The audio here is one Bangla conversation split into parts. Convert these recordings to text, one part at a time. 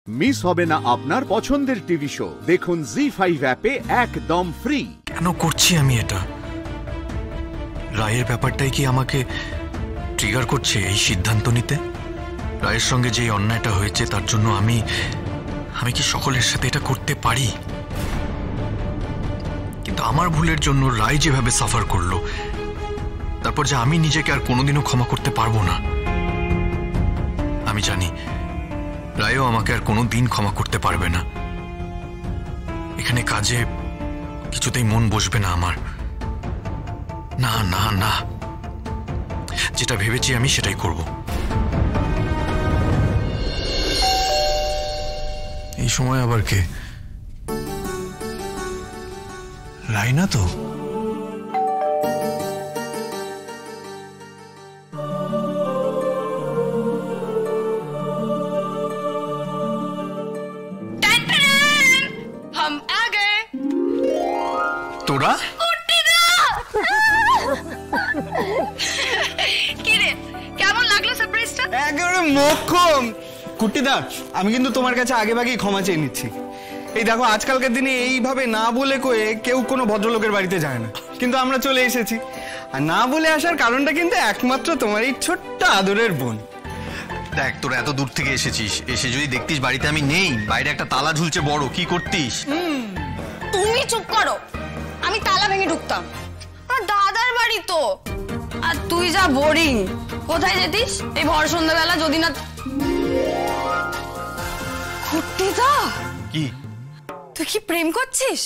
মিস হবে না আপনার পছন্দের টিভি শো। দেখুন Zee5 অ্যাপে একদম ফ্রি। কেন করছি আমি এটা? রায়ের ব্যাপারটাই কি আমাকে ট্রিগার করছে এই সিদ্ধান্ত নিতে? রায়ের সঙ্গে যে অন্যায়টা হয়েছে তার জন্য আমি কি সকলের সাথে এটা করতে পারি? কিন্তু আমার ভুলের জন্য রায় যেভাবে সাফার করলো, তারপর যে আমি নিজেকে আর কোনোদিনও ক্ষমা করতে পারবো না। আমি জানি রায়ও আমাকে আর কোনোদিন ক্ষমা করতে পারবে না। এখানে কাজে কিছুতেই মন বসবে না আমার। না না না, যেটা ভেবেছি আমি সেটাই করব। এই সময় আবার কে? রায়না তো। তোরা কেমন লাগলো সারপ্রাইজটা? একেবারে মোক্ষম। কুট্টিদা, আমি কিন্তু তোমার কাছে আগে ভাগেই ক্ষমা চেয়ে নিচ্ছি। এই দেখো, আজকালকার দিনে এইভাবে না বলে কয়ে কেউ কোনো ভদ্রলোকের বাড়িতে যায় না, কিন্তু আমরা চলে এসেছি। আর না বলে আসার কারণটা কিন্তু একমাত্র তোমার এই ছোট্ট আদরের বোন। দেখ, তোরা এত দূর থেকে এসেছিস, এসে যদি দেখতিস বাড়িতে আমি নেই, বাইরে একটা তালা ঝুলছে বড়, কি করতিস? তুমি চুপ করো, আমি তালা ভেঙে ঢুকতাম। আমার দাদার বাড়ি তো। আর তুই যা বোরিং, কোথায় যেতিস এই ভর সন্ধ্যাবেলা? যদি না কুট্টিদা, কি তুই কি প্রেম করছিস?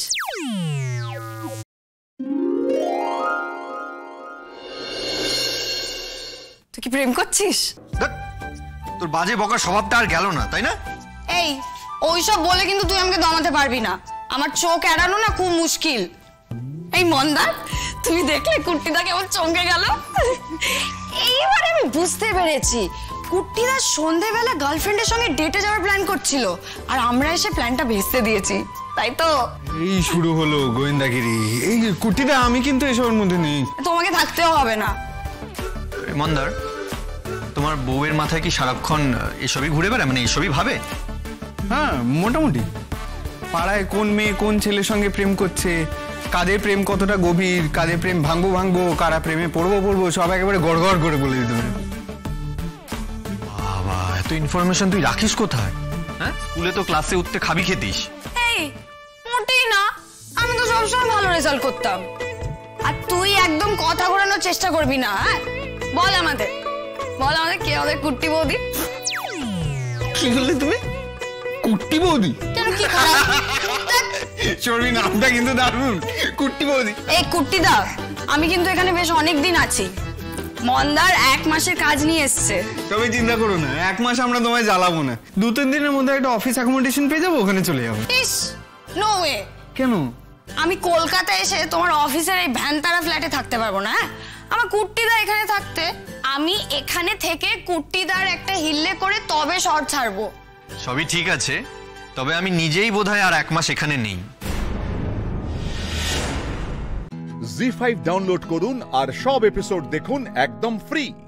তুই কি প্রেম করছিস? তোর বাজে বকার স্বভাবটা আর গেল না, তাই না? এই, ওইসব বলে কিন্তু তুই আমাকে দমাতে পারবি না। আমার চোখ এড়ানো না খুব মুশকিল। এই মন্দার, তুমি দেখলে কুট্টিদা কেমন চমকে গেল? এইবারে আমি বুঝতে পেরেছি, কুট্টিদা সন্ধ্যেবেলা গার্লফ্রেন্ডের সঙ্গে ডেটে যাওয়ার প্ল্যান করছিল, আর আমরা এসে প্ল্যানটা ভেস্তে দিয়েছি, তাই তো? এই শুরু হলো গোয়েন্দাগিরি। এই কুট্টিদা, আমি কিন্তু এসবের মধ্যে নেই। তোমাকে থাকতেও হবে না। মন্দার, তোমার বউয়ের মাথায় কি সারাক্ষণ এসবই ঘুরে বেড়ায়, মানে এসবই ভাবে? হ্যাঁ, মোটামুটি। পাড়ায় কোন মেয়ে কোন ছেলের সঙ্গে প্রেম করছে, কাদের প্রেম কতটা গভীর, কাদের প্রেম ভাঙবো, কারা প্রেমে পড়বো, সব একেবারে গড়গড় করে বলে দিতে পারে। বাবা, এত ইনফরমেশন তুই রাখিস কোথায়? হ্যাঁ, স্কুলে তো ক্লাসে উঠতে খাবি খেতিস। এই, মোটেই না, আমি তো সবসময় ভালো রেজাল্ট করতাম। আর তুই একদম কথা ঘোরানোর চেষ্টা করবি না। হ্যাঁ, বল আমাদের কে আমাদের কুট্টি বৌদি? কি বললে তুমি? কুট্টি বৌদি? কেন, কি খারাপ? চর্বি, নামটা কিন্তু দারুণ, কুট্টি বৌদি। এই কুট্টিদা, আমি কিন্তু এখানে বেশ অনেক দিন আছি। মন্দার 1 মাসের কাজ নিয়ে এসছে। তবে চিন্তা করো না, 1 মাস আমরা তোমায় জ্বালাবো না। 2-3 দিনের মধ্যে একটা অফিস অ্যাকোমোডেশন পেয়ে যাবো, ওখানে চলে যাবো। ইস, নো ওয়ে। কেন? আমি কলকাতায় এসে তোমার অফিসের এই ভ্যানতারা ফ্ল্যাটে থাকতে পারবো না। আমার কুট্টিদা এখানে থাকতে, আমি এখানে থেকে কুট্টিদার একটা হিল্লে করে তবে শর্ট ছাড়বো। সবই ঠিক আছে, তবে আমি নিজেই বোধহয় আর 1 মাস এখানে নেই। Zee5 ডাউনলোড করুন আর সব এপিসোড দেখুন একদম ফ্রি।